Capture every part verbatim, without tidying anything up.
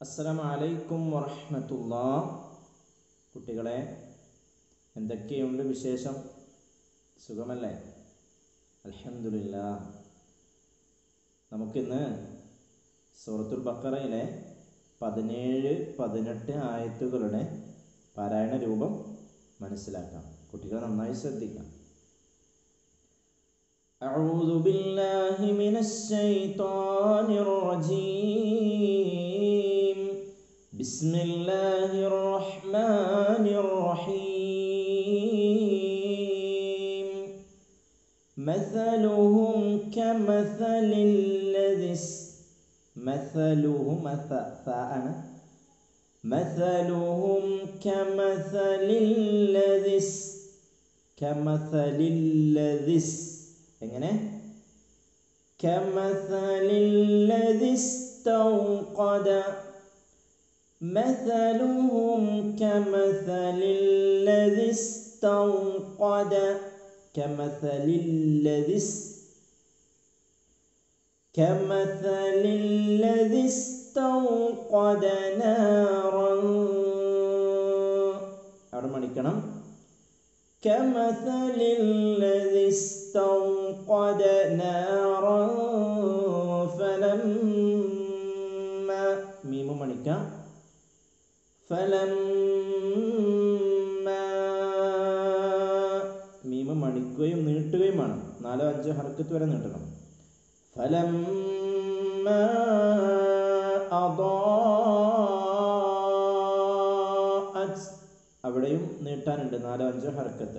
അസ്സലാമു അലൈക്കും വറഹ്മത്തുള്ളാഹ്. കുട്ടികളെ, എന്തൊക്കെയുണ്ട് വിശേഷം? സുഖമല്ലേ? അൽഹംദുലില്ലാഹ്. നമുക്കിന്ന് സൂറത്തുൽ ബഖറയിലെ പതിനേഴ് പതിനെട്ട് ആയത്തുകളുടെ പാരായണ രൂപം മനസ്സിലാക്കാം. കുട്ടികൾ നന്നായി ശ്രദ്ധിക്കാം. അഊദു ബില്ലാഹി മിനശ് ശൈത്വാനിർ റജീം. ബിസ്മില്ലാഹിർ റഹ്മാനിർ റഹീം. മസലുഹും കമസലിൽ ലദിസ് മസലുഹും മസഅന മസലുഹും കമസലിൽ ലദിസ് കമസലിൽ ലദിസ് എങ്ങനെ? കമസലിൽ ലദിസ്തൗഖദ മസലുഹും കമസലിൽ ലദിസ്തൗഖദ കമസലിൽ ലദിസ് കമസലിൽ ലദിസ്തൗഖദ നാറൻ. അവിടെ മണിക്കണം. കമസലിൽ ലദിസ്തൗഖദ നാറൻ ഫലമ്മ മീമ് മണിക്കാം. ഫലമ്മ മീമ് മണിക്കുകയും നീട്ടുകയും വേണം. നാലോ അഞ്ചോ ഹർക്കത്ത് വരെ നീട്ടണം. ഫലമ്മ അദാഅത് അവിടെയും നീട്ടാനുണ്ട്. നാലോ അഞ്ചോ ഹർക്കത്ത്.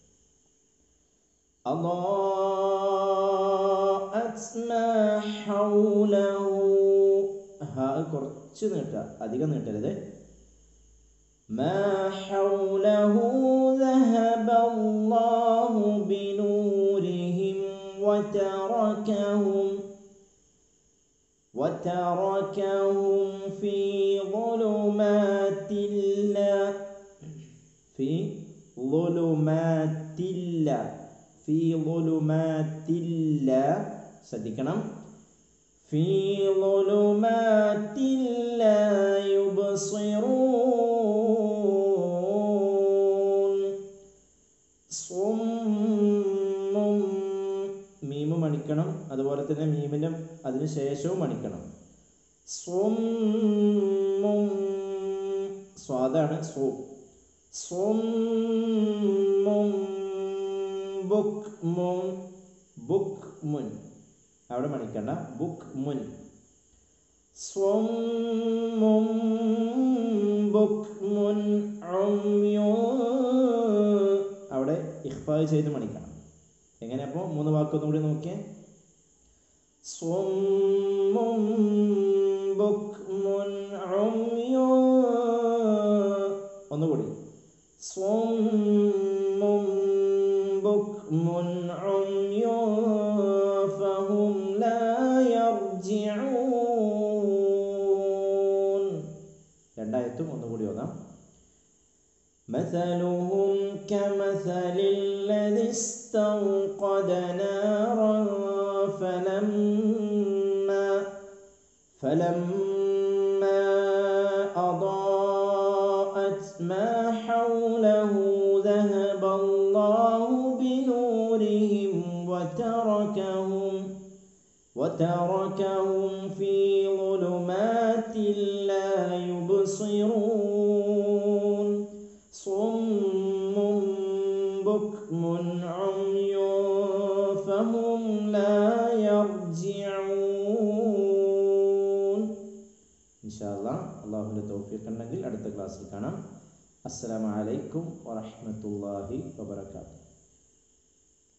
അദാഅത് മാ ഹൗലഹു ഹാ കുറച്ച് നീട്ടുക, അധികം നീട്ടരുത്. മാ ഹൗലഹു ذهب الله بنورهم وتركهم وتركهم في ظلمات لا في ظلمات لا في ظلمات لا ശ്രദ്ധിക്കണം. في ظلمات لا يبصرون. صم മീമ് മണിക്കണം. അതുപോലെ തന്നെ മീമിൻ്റെ അതിന് ശേഷവും മണിക്കണം. സ്വമ്മും സ്വാദാണ്. സോ സ്വമ്മും ബുക്മുൻ ബുക്മുൻ അവിടെ മണിക്കണ്ട. ബുക്മുൻ സ്വമ്മും ബുക്മുൻ ഉമ്യുൻ അവിടെ ഇഖ്ഫാ ചെയ്ത് മണിക്കണം. എങ്ങനെ? അപ്പോൾ മൂന്ന് വാക്കൊന്നും കൂടി നോക്കിയേ. സ്വമ്മും ബുക്മുൻ ഉമ്യുൻ ഒന്നുകൂടി. സ്വമ്മും ബുക്മുൻ ഉമ്യുൻ ഫഹും ലാ യർജിഊൻ. രണ്ടായത്തും ഒന്നുകൂടി ഓതാം. مثلهم كمثل الذي استوقد نارا فلما فلما أضاءت ما حوله ذهب الله بنورهم وتركهم وتركهم في ظلمات لا يبصرون. صم بكم عمي فهم لا يرجعون. ഇൻഷാല്ലാഹ് അല്ലാഹുവിന്റെ തൗഫീഖ് ഉണ്ടെങ്കിൽ അടുത്ത ക്ലാസ്സിൽ കാണാം. അസ്സലാമു അലൈക്കും വറഹ്മത്തുള്ളാഹി വബറകാതുഹു.